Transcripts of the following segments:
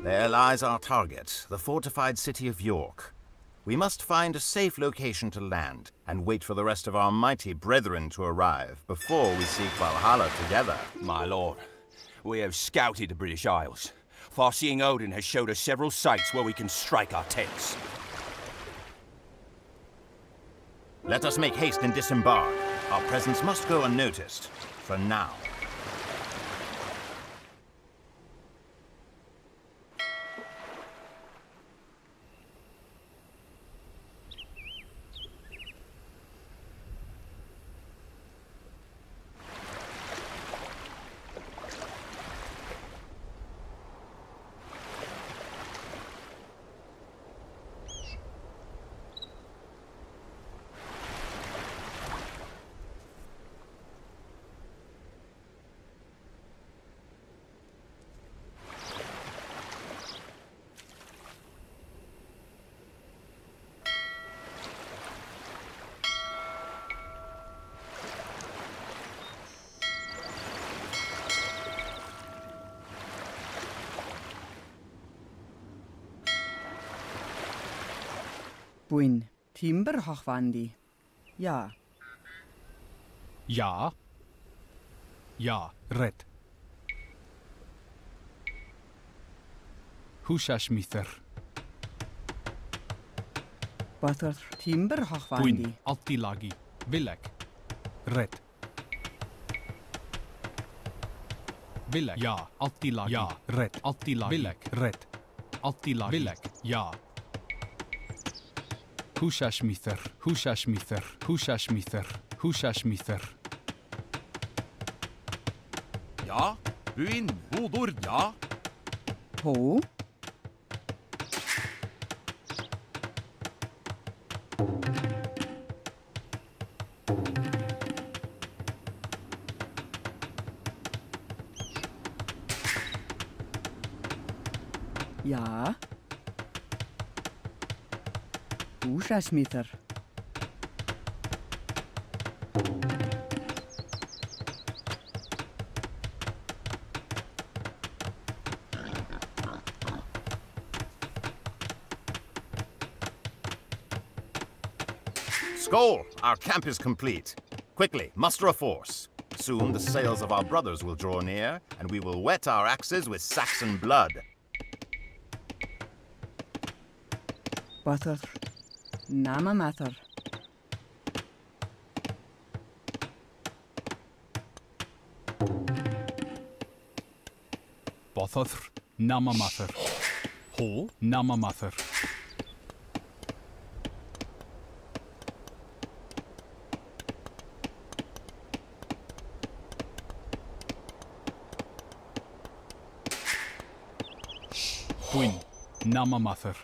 There lies our target, the fortified city of York. We must find a safe location to land and wait for the rest of our mighty brethren to arrive before we seek Valhalla together. My lord, we have scouted the British Isles. Far-seeing Odin has showed us several sites where we can strike our tents. Let us make haste and disembark. Our presence must go unnoticed, for now. Buin, timber hochwandi. Ja. Ja. Ja, red. Húsasmíþar. Bathor timber hochwandi. Buin, altilagi. Villek. Red. Villek. Ja, altilagi. Ja, red. Altilagi. Villek. Red. Altilagi. Villek. Ja. Húsasmíþar. Húsasmíþar. Húsasmíþar. Húsasmíþar. Ja, Buin, Bodor, ja. Ho. Ja. Húsasmíþar. Skoll! Our camp is complete. Quickly, muster a force. Soon the sails of our brothers will draw near, and we will wet our axes with Saxon blood. Bathor. Nama mathor. Bothothr. Namamathar. Ho. Namamathar. Buin. Namamathar.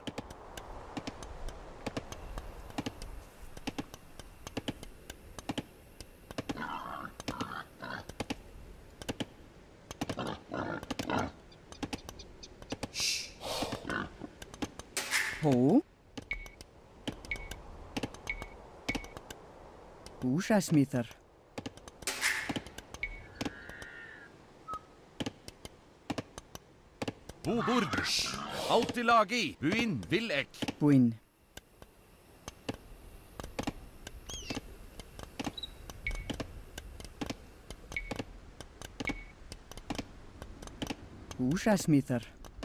Ho. Húsasmíþar. Bodor, altilagi. Buin, Villek. Buin. Húsasmíþar.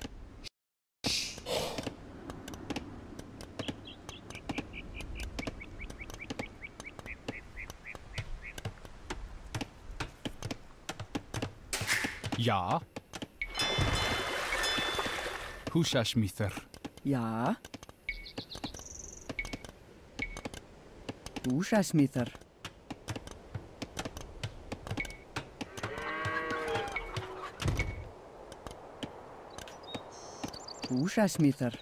Ja. Húsasmíþar. Ja. Húsasmíþar. Húsasmíþar.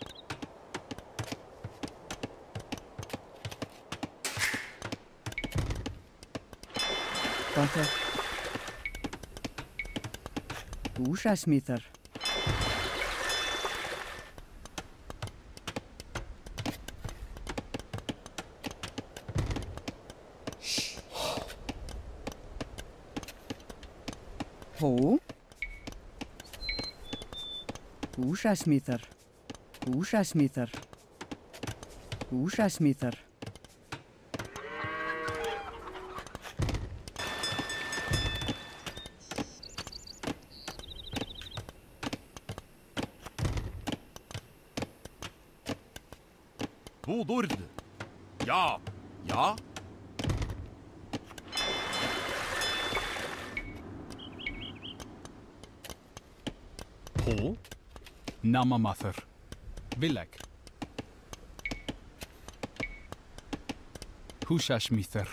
Bathor. Húsasmíþar. Ho. Húsasmíðar. Húsasmíðar. Húsasmíðar. Budurd. Ja. Ja. Hó. Namamathur. Vilek. Húsasmíþar.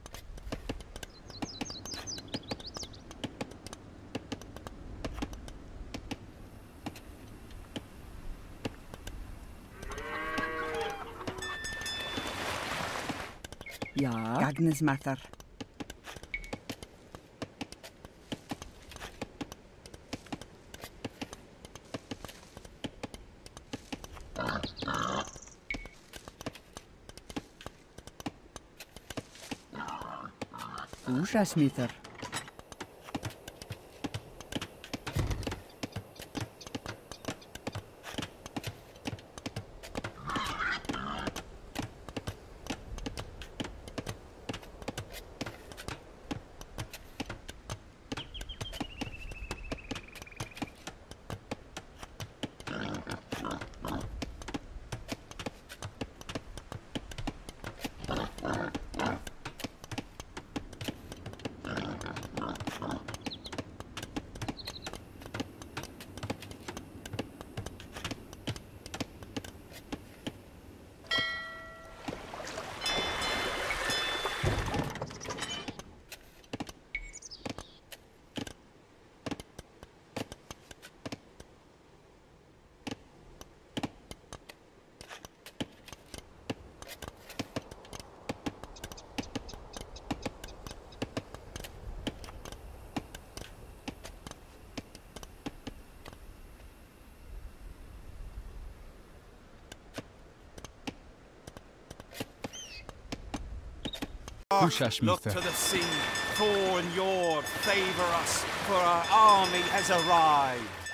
Ja. Gagnismathar. Húsasmíðar. Look Húsasmíþar. to the sea. Thor and Jord favor us, for our army has arrived.